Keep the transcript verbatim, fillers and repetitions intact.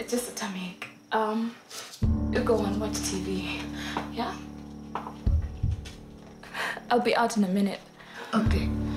it's just a tummy ache. Um, you go and watch T V, yeah? I'll be out in a minute. Okay.